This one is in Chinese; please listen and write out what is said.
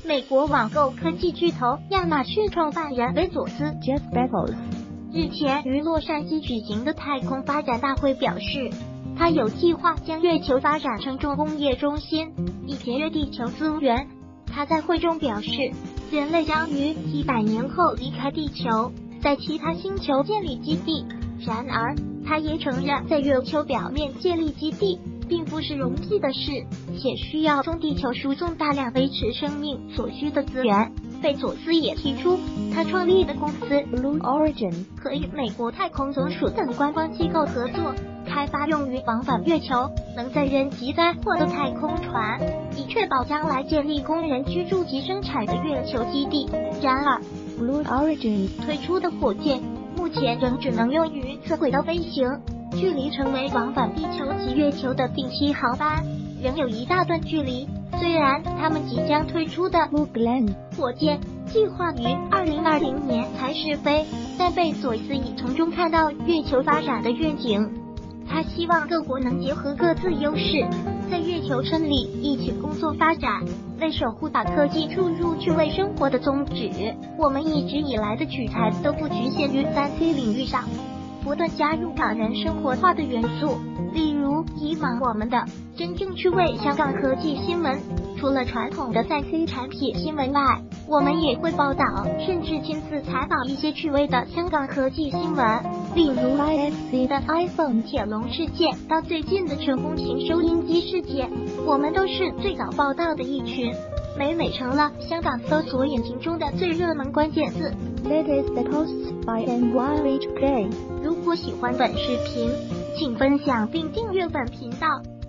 美国网购科技巨头亚马逊创办人贝佐斯 Jeff Bezos 日前于洛杉矶举行的太空发展大会表示，他有计划将月球发展成重工业中心，以节约地球资源。他在会中表示，人类将于几百年后离开地球，在其他星球建立基地。然而，他也承认，在月球表面建立基地并不是容易的事，且需要从地球输送大量维持生命所需的资源。贝佐斯也提出，他创立的公司 Blue Origin 可与美国太空总署等官方机构合作，开发用于往返月球、能载人及载货的太空船，以确保将来建立工人居住及生产的月球基地。然而 Blue Origin 推出的火箭目前仍只能用于测轨道飞行，距离成为往返地球及月球的定期航班仍有一大段距离。虽然他们即将推出的 Blue Glenn 火箭计划于2020年才试飞，但贝佐斯已从中看到月球发展的愿景。他希望各国能结合各自优势，在月球村里一起工作发展，为守护把科技注入趣味生活的宗旨。我们一直以来的取材都不局限于 3C 领域上，不断加入港人生活化的元素，例如以往我们的真正趣味香港科技新闻，除了传统的 3C 产品新闻外，我们也会报道甚至亲自采访一些趣味的香港科技新闻，例如 IFC 的 iPhone 铁笼事件到最近的全红屏收音机事件，我们都是最早报道的一群，每成了香港搜索引擎中的最热门关键字。 Latest posts by NYH Today。 如果喜欢本视频，请分享并订阅本频道。